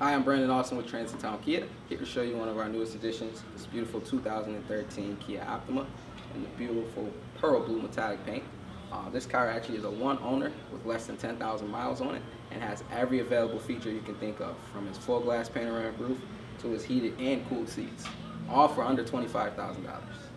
Hi, I'm Brandon Austin with Transitown Kia, here to show you one of our newest additions, this beautiful 2013 Kia Optima in the beautiful pearl blue metallic paint. This car actually is a one owner with less than 10,000 miles on it and has every available feature you can think of, from its full glass panoramic roof to its heated and cooled seats, all for under $25,000.